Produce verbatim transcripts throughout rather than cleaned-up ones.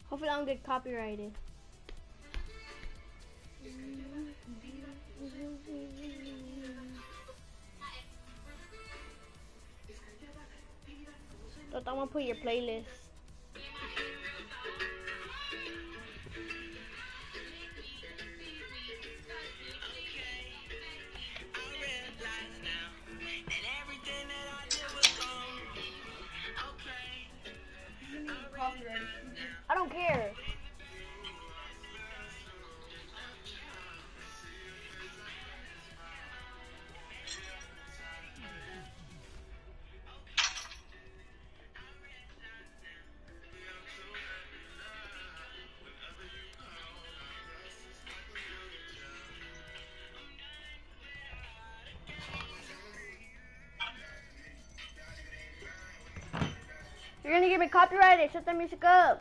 Hopefully I don't get copyrighted. So I'm gonna put your playlist. I don't care. You're gonna get me copyrighted. Shut that music up.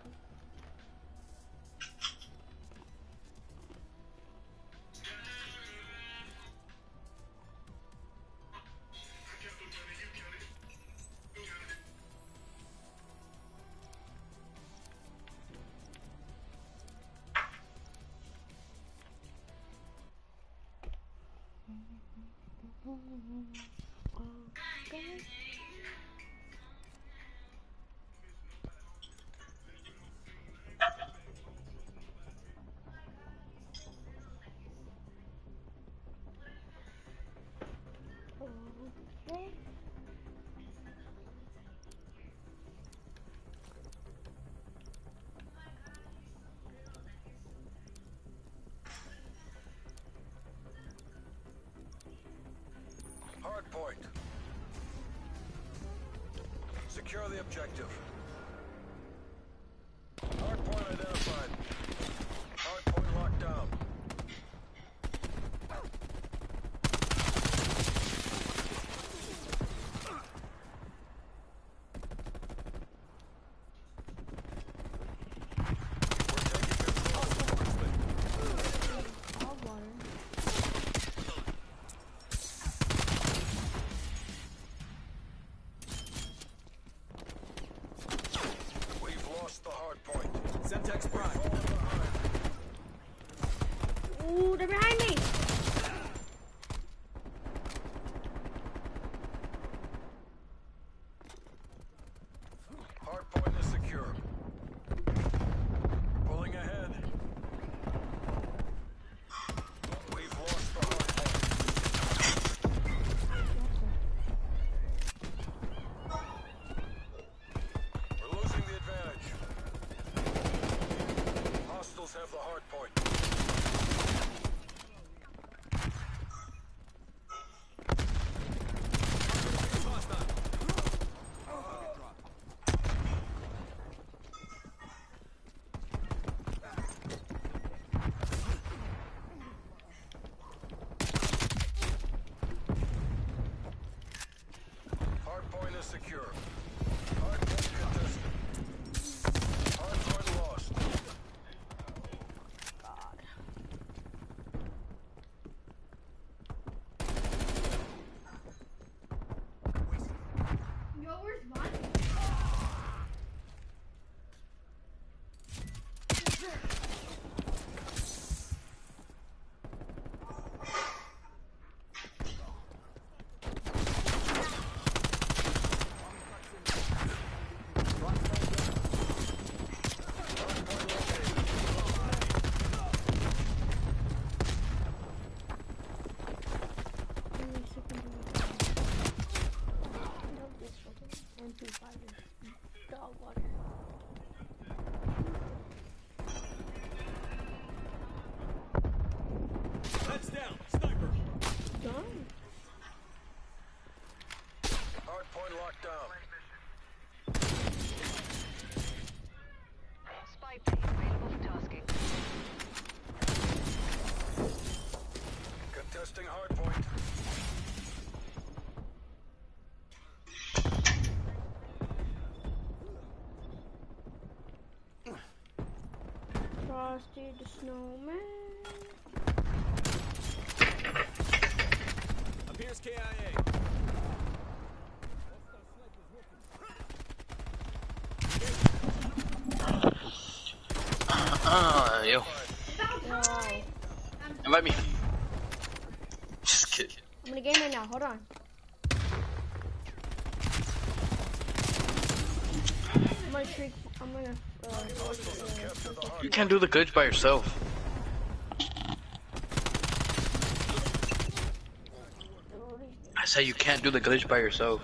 Okay. Okay. Hard point. Secure the objective. Hard point identified. Hard point locked down. Semtex Prime. Ooh, they're behind me. Hard point is secure. Pulling ahead. We've lost the hard point. We're losing the advantage. Hostiles have the hard point. Hard point is secure. Hard point contested. Hard point lost. God. Yo, where's mine? Dog water. Heads down, sniper. Done. Hard point locked down. Spy plane available for tasking. Contesting hard point. Frosty the Snowman. Appears K I A. yo. Yo. Invite me. Just kidding. I'm in the game right now. Hold on. I'm gonna treat. I'm gonna. Uh, uh, You can't do the glitch by yourself. I say you can't do the glitch by yourself.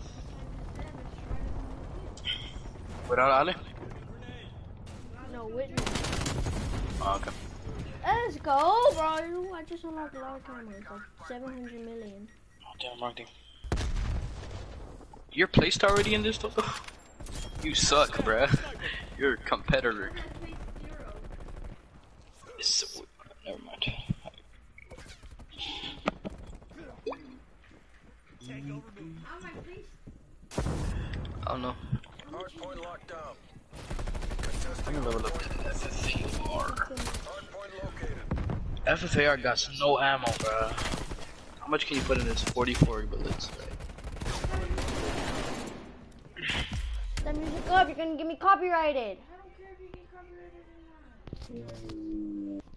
Without Ali? no witness. Oh, okay. Let's go, bro. I just unlocked a lot of cameras. Like seven hundred million. Oh, damn, marketing. You're placed already in this though? You suck, bruh. You're a competitor. It's, never mind. I don't know. Hardpoint locked down. I'm gonna level up to F F A R. Hardpoint located. F F A R got no ammo, bruh. How much can you put in this? forty-four bullets. That music up. You're gonna get me copyrighted. I don't care if you get copyrighted or not.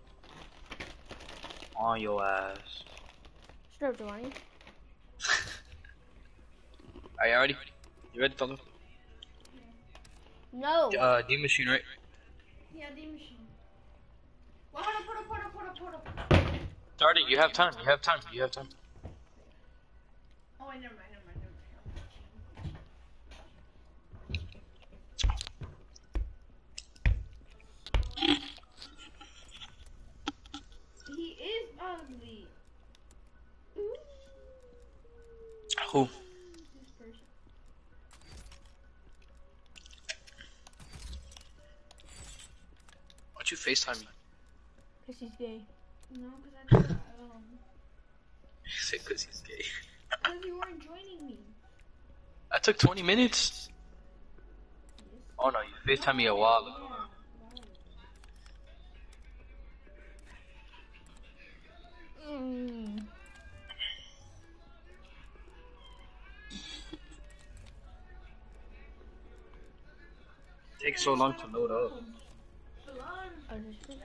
On your ass. Straight up, Giovanni. Are you ready? You ready, fella? No. Uh, D machine, right? Yeah, the machine. Well, hold up, hold up, hold up, hold up, hold up. Started. You have time. You have time. You have time. Oh, wait, never mind, never mind, never mind. He is ugly. Ooh. Who? This person. Why'd you FaceTime me? Cause he's gay. No, because I thought, um, You said cause he's gay. because you weren't joining me. I took twenty minutes. Oh no, you FaceTime me a while ago. Mm. Takes so long to load up. I just-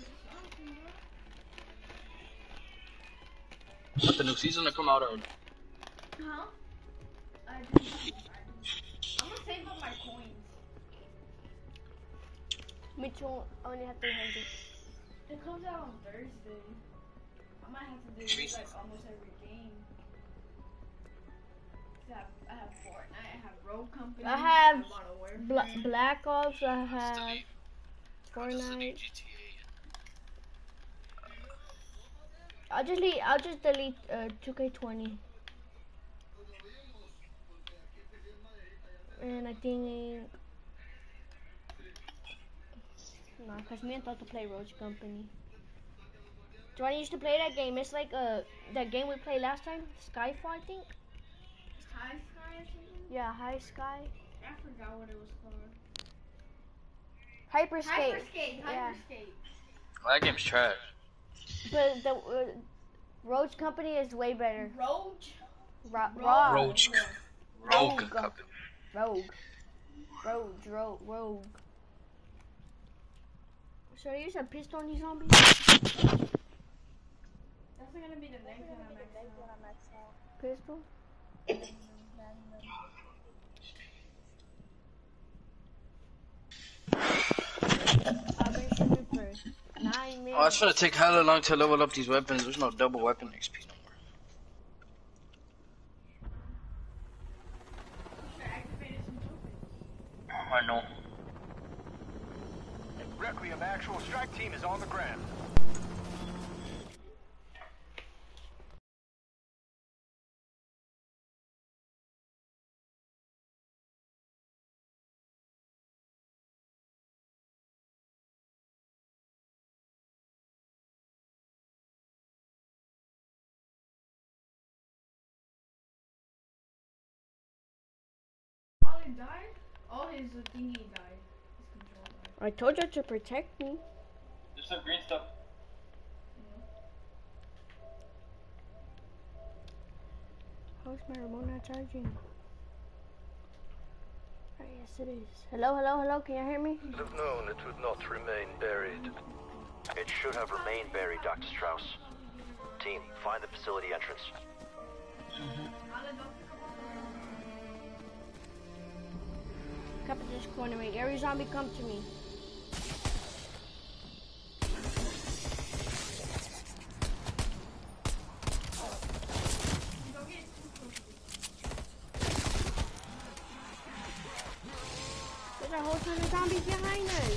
But the new season to come out already. Huh? I didn't. I didn't. I'm gonna save up my coins. Mitchell only have three hundred. It comes out on Thursday. I might have to do this like almost every game. 'Cause I have, I have Fortnite, I have Rogue Company, I have Modern Warfare. Bla Black Ops. I have Fortnite. I'll just delete. I'll just delete uh, two K twenty. And I think no, cause me and Toto play Roach Company. Johnny used to play that game. It's like uh that game we played last time, Skyfall, I think. High Sky or something? Yeah, High Sky. I forgot what it was called. Hyperscape. Hyperscape, Yeah. Hyperscape. Well, that game's trash. But the uh, Roach Company is way better. Roach? Ro Rogue. Rogue. Roach. Rogue. Rogue company. Rogue. Rogue. Rogue. Rogue. Should I use a pistol on these zombies? That's gonna be the next one I'm next. Pistol? I've been shooting for nine minutes. Oh, it's gonna take hella long to level up these weapons. There's no double weapon X P no more. Oh, I know. Requiem actual strike team is on the ground. All he died? All his uh, thingy died. His control died. I told you to protect me. There's some green stuff. How's my remote not charging? Oh, yes, it is. Hello, hello, hello. Can you hear me? Should have known it would not remain buried. It should have remained buried, Doctor Strauss. Team, find the facility entrance. Come to this corner, make every zombie come to me. There's a whole ton of zombies behind us.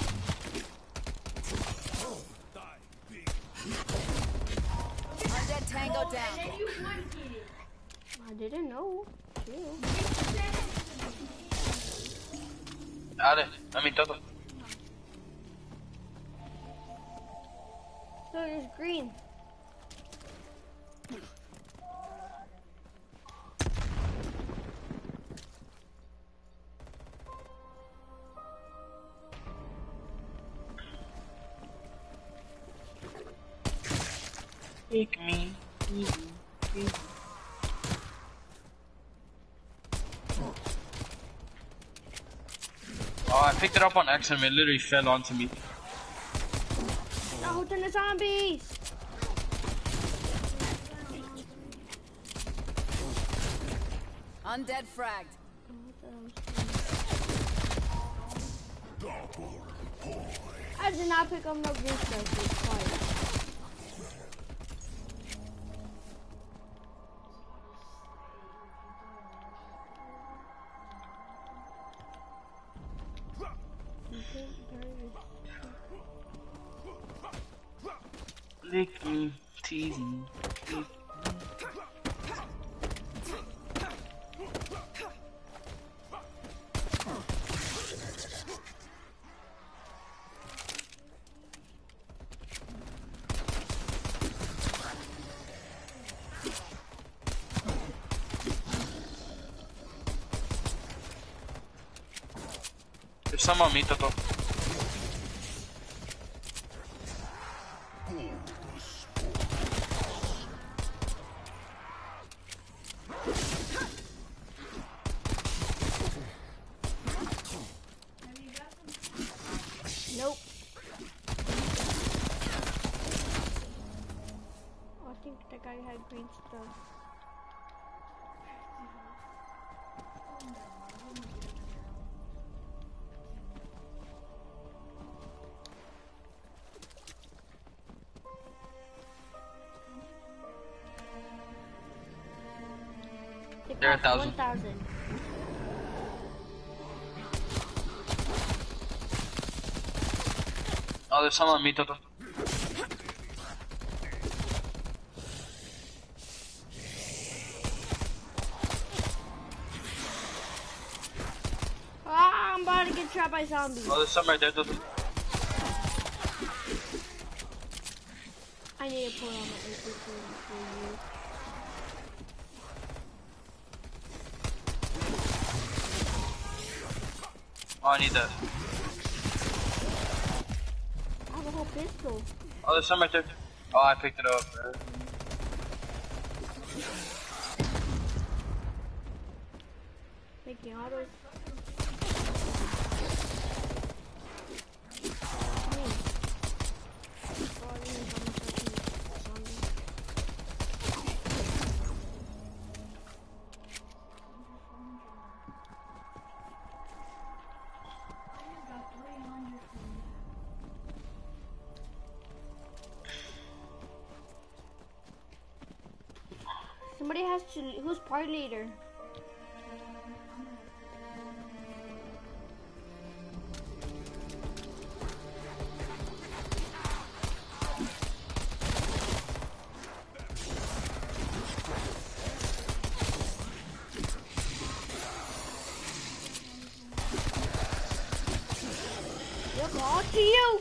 Undead Tango down. And you would get it. I didn't know. Chill. Dale, a mi todo. So there's green. Take me. Oh, I picked it up on accident. It literally fell onto me. A whole ton of zombies. Undead fragged. I did not pick up no green stuff. It's quiet. Lick me, tease me. There's some on me, Toto. Nope. Oh, I think the guy had green stuff. They're a thousand. one thousand. Oh, there's some on me, Toto. Ah, I'm about to get trapped by zombies. Oh, there's some right there, Toto. I need to pull on my A K for you. Oh, I need that. I have a whole pistol. Oh, there's some right there. Oh, I picked it up, man. Making autos. Somebody has to. Who's party leader? Yep, all to you.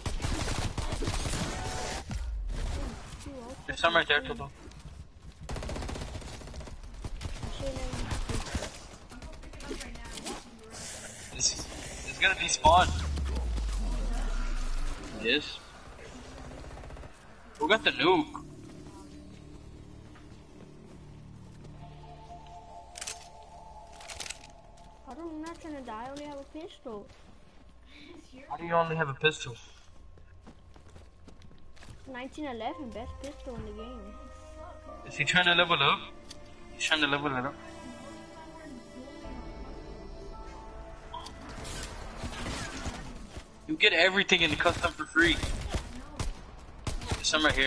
There's some right there, Toto. It's, it's gonna despawn. Yes. Who got the nuke? I don't, I'm not trying to die. I only pistol. How do you only have a pistol? nineteen eleven, best pistol in the game. Is he trying to level up? He's trying to level it up. You get everything in the custom for free. There's some right here.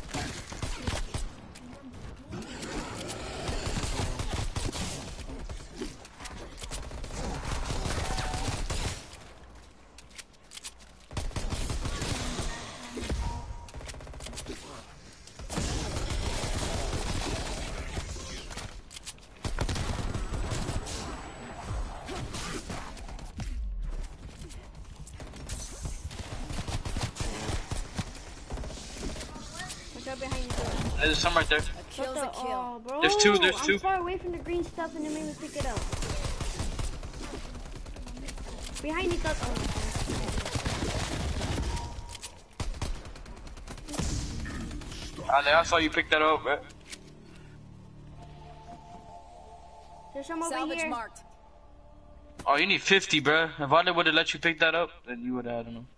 Behind you. There's some right there. What the, oh, bro. There's two, there's two. I'm far away from the green stuff and it made me pick it up. Behind you, got oh. Ale, I saw you pick that up, bro. There's some over Salvage here. marked. Oh, you need fifty, bro. If I would have let you pick that up, then you would have, I don't know.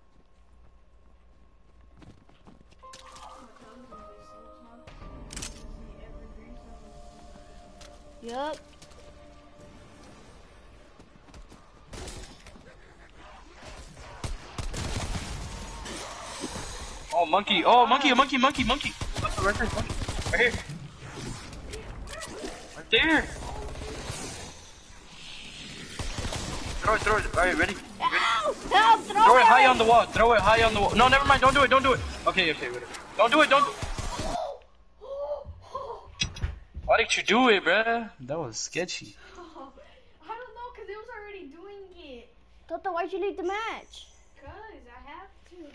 Yup. Oh, monkey. Oh, monkey, monkey, monkey, monkey. Right there, monkey. Right here. Right there. Throw it, throw it. Alright, ready? Ready? Ow! Help! Throw, Throw it it high on the wall. Throw it high on the wall. No, never mind. Don't do it. Don't do it. Okay, okay, whatever. Don't do it. Don't do it. Why did you do it, bruh? That was sketchy. Oh, I don't know, cause it was already doing it. Toto, why'd you leave the match? Cause I have to.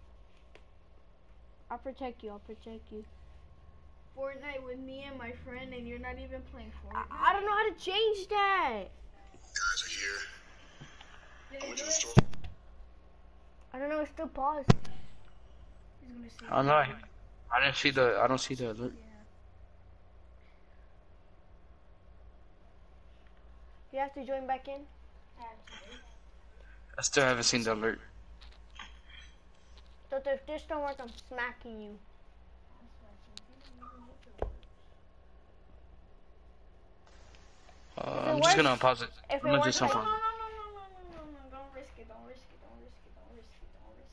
I'll protect you. I'll protect you. Fortnite with me and my friend, and you're not even playing Fortnite. I, I don't know how to change that. Guys are here. Did I it went do to the it? store. I don't know. It's still paused. He's gonna say I don't know. I didn't see the. I don't see the alert. You have to join back in. I still haven't seen the alert. Toto, if this don't work, I'm smacking you. Uh, it I'm just works- gonna pause it. if I'm it gonna do works like- No, something. no, no, no, no, no, no, no, no, don't risk it, don't risk it, don't risk it, don't risk it, don't risk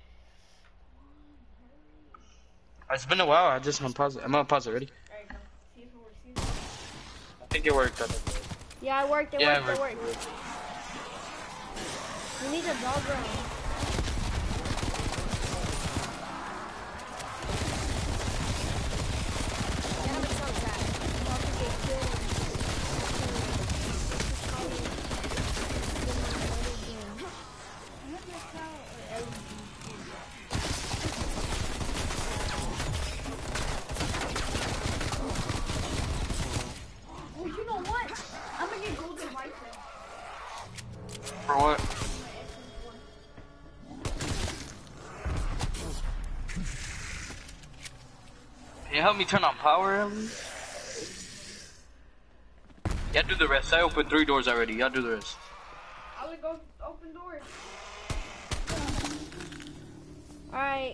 it. It's been a while. I just unpause it. I'm gonna pause it. Ready? Alright, go. See if it works, see if it works. I think it worked. I think. Yeah, it worked. It Yeah, worked. it It worked. You need a dog round. Oh, you know what? I'm gonna get golden rifle. For what? Can you help me turn on power, Ellie? Yeah, do the rest. I opened three doors already. Y'all do the rest. I would go open doors. Alright.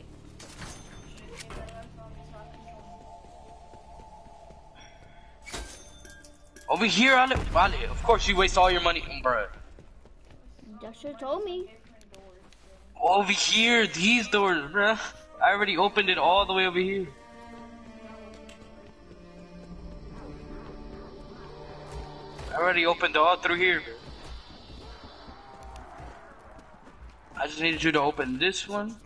Over here, Ale. Ale, of course you waste all your money, bruh. That should've told me. Over here, these doors, bruh. I already opened it all the way over here. I already opened it all through here. I just needed you to open this one.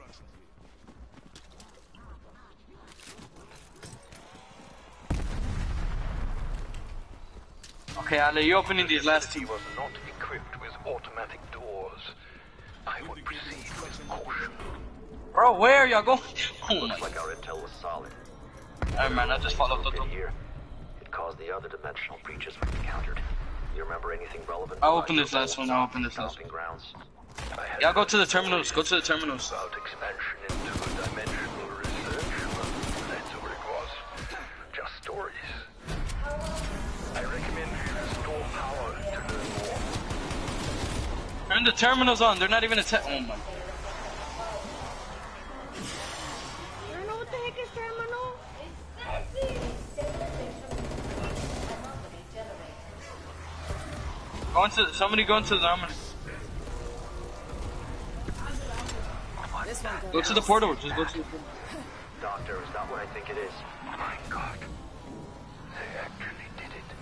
Okay, Ale, you're opening these last two. Was not equipped with automatic doors. I would proceed with caution. Bro, where are y'all going? Oh my Looks like our intel was solid. Alright, man, I just followed Get Toto. here. It caused the other dimensional breaches we encountered. You remember anything relevant? I'll about open this your last one. I'll open this last stomping one. grounds? I had Y'all go to the terminals. Go to the terminals. about expansion into dimensional research. That's what it was. Just stories. I recommend you restore power to learn more. Turn the terminals on. They're not even a te- Oh my god. I don't know what the heck is terminal. Go into, somebody go into the terminal. Go to the portal. Just go to the portal. Doctor, is not what I think it is. Oh my god. They actually did it.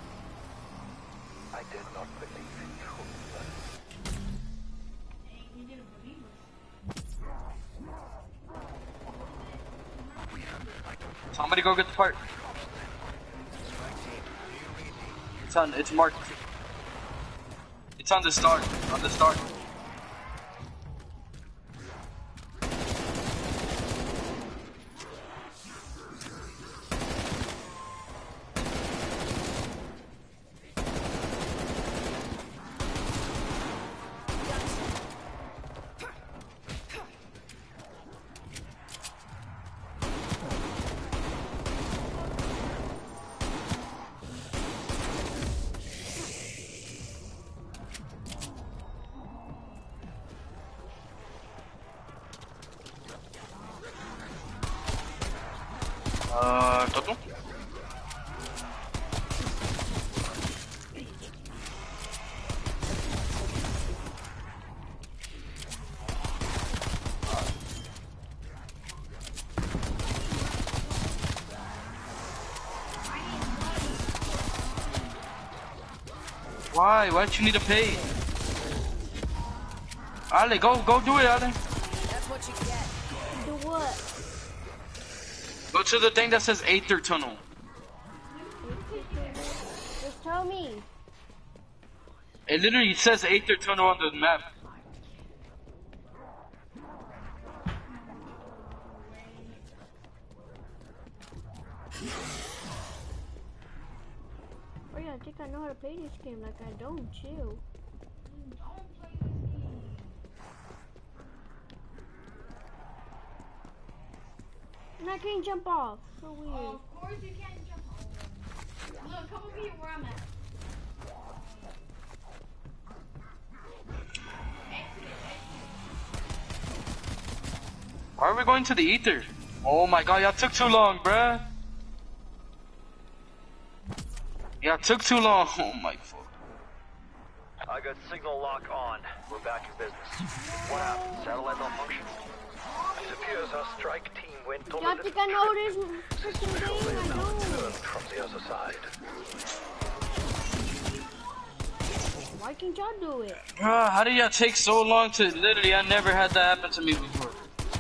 I did not believe in you. Somebody go get the part. It's on, it's marked. It's on the start. On the start. Uh, Toto? Why? Why'd you need to pay? Ale, go, go do it, Ale. That's what you get. Do what? Go to the thing that says Aether Tunnel. Just tell me. It literally says Aether Tunnel on the map. Oh yeah, I think I know how to play this game. Like I don't. Chill. And I can't jump off. So weird. Oh, of course you can't jump over. Look, come over here where I'm at. Why are we going to the Ether? Oh my god, y'all took too long, bruh. Y'all took too long. Oh my fuck. I got signal lock on. We're back in business. What happened? Satellite malfunction? It appears our strike team went to Y'all think I know this freaking game? I turned don't. from the other side. Why can't y'all do it? Bruh, how did y'all take so long to literally? I never had that happen to me before.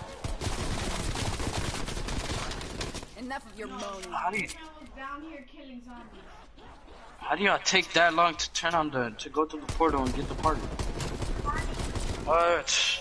Enough of your moaning. How do you, I was down here killing zombies. how do y'all take that long to turn on the, to go to the portal and get the party? What?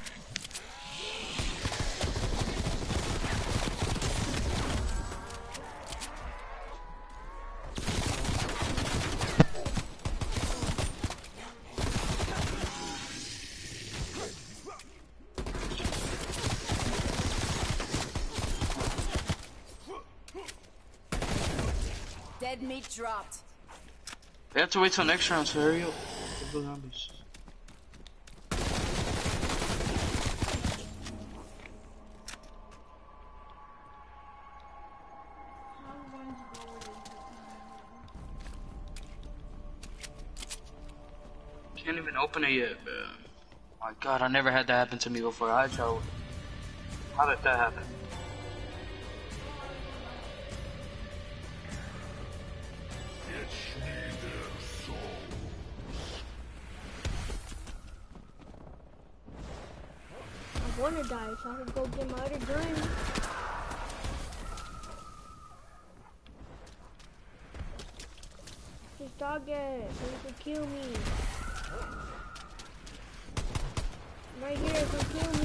Dead meat dropped. They have to wait till next round, so hurry up. Get those zombies. Can't even open it yet, bro. My god, I never had that happen to me before. I tried. How did that happen? I wanna die so I can go get my other gun. Just dog it so you can kill me. Right here, so kill me.